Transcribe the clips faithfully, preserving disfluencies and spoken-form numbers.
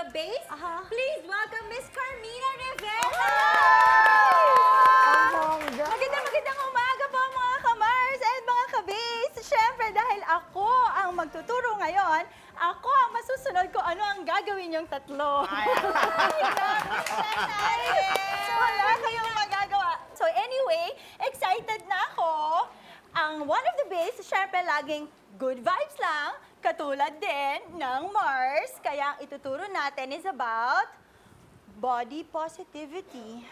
the base. Uh-huh. Please welcome Miss Carmina Rivera! Magandang magandang umaga po mga ka-Mars and mga ka-Base. Siyempre dahil ako ang magtuturo ngayon, ako ang masusunod ko ano ang gagawin yung tatlo. Wala kayong magagawa. So anyway, excited na ako. Ang one of the base, siyempre laging good vibes lang, katulad din ng Mars. Kaya ang ituturo natin is about body positivity.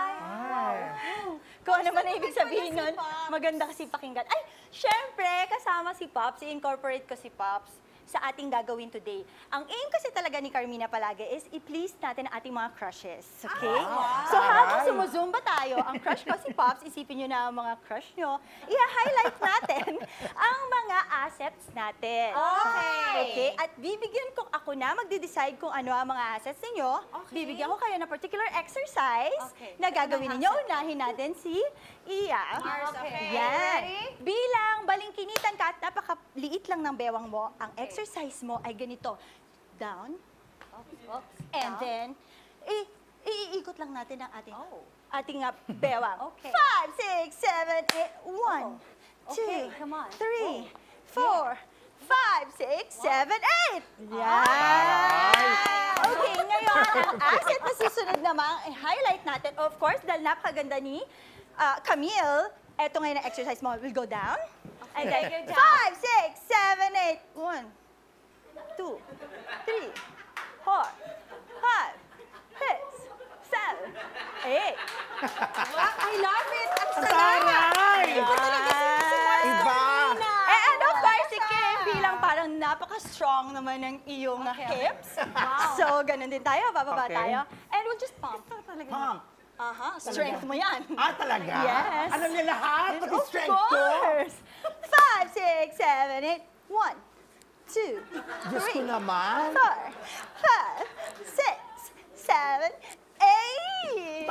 Wow! Kung ano man ang ibig Maganda sabihin si nun, Pops. maganda kasi pakinggan. Ay, syempre, kasama si Pops, i-incorporate ko si Pops sa ating gagawin today. Ang aim kasi talaga ni Carmina palagi is i-please natin ang ating mga crushes. Okay? wow. So habang sumuzumba tayo, ang crush ko si Pops, isipin nyo na ang mga crush nyo, i-highlight natin ang mga assets natin. Okay. Okay? At bibigyan ko ako na magde-decide kung ano ang mga assets ninyo. Okay. Bibigyan ko kayo ng particular exercise Okay. na gagawin ninyo. Unahin natin si Iya. Mars, okay. Yan. Ready? Bilang balingkinitan ka at napakaliit lang ng bewang mo, ang exercise mo ay ganito. Down. Oops. And then, i- iikot lang natin ang ating, Oh. ating uh, bewang. Okay. Five, six, seven, eight. One, Oh. two, Okay, come on. three, Oh. four, five, six, seven, eight. Yan. Okay, ngayon, ang asset na susunod naman, i-highlight natin, of course, dahil napakaganda ni uh, Camille, eto ngayon ang exercise mo. We'll go down. And then, Go down. five, six, seven, eight. One, two, three, four, five, six, seven, eight. Wow, I love it! Ang Ang sarap! taray! Iba talaga si si Mars Iba! Carmina. Eh, and of course, si Kim, bilang parang napaka-strong naman ng iyong Okay. hips. Wow. So, ganun din tayo, bababa Okay. tayo. And we'll just pump. Pump. Aha, strength mo yan. Ah, talaga? Yes. Alam niya lahat? Pati Of strength ko? course. Five, six, seven, eight. One, two, Diyos ko three, naman. four, five, six, seven, eight.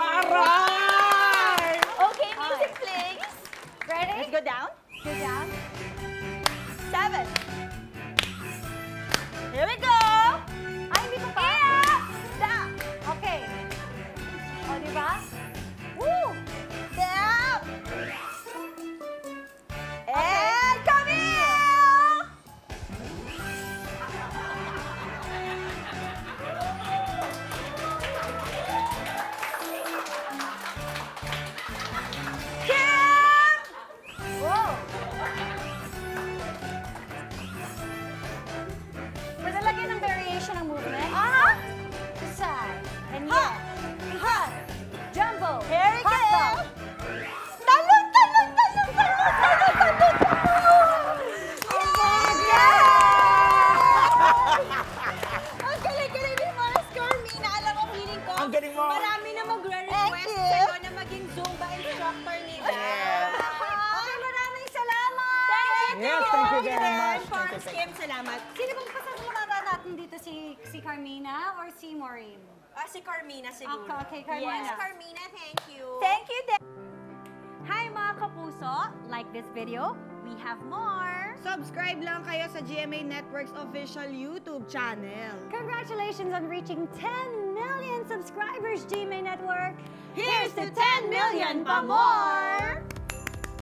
Taray! Okay, music please. Ready? Let's go down. Go down. Seven. Here we go. Ay, hindi pa pa. Yeah. Down. Okay. O, di ba? Woo. Down. And come here. Kim. Whoa! Pwede lagyan ng variation ng movement. Uh-huh. To side. And Ha. yeah. Hot. Jumbo. Here we Hot go. dog. Talon, talon, talon, talon, talon, talon, talon. Yeah! Ang galing-galing ni Mars Carmina. Alam mo, feeling ko, Ang galing mo. Marami na magre-request Thank you. sa'yo na maging Zumba instructor nila. Yes. Okay, maraming salamat! Thank Yes, thank you very much. Thank Farms you, thank Kim, salamat. Sino bang pasasalamatan natin dito? Si si Carmina or si Maureen? Ah, si Carmina siguro. Okay, okay, Carmina. Yes, Carmina, thank you. Thank you, Dan. Hi mga kapuso! Like this video, we have more! Subscribe lang kayo sa G M A Network's official YouTube channel. Congratulations on reaching ten million subscribers, G M A Network! Here's to ten million pa more!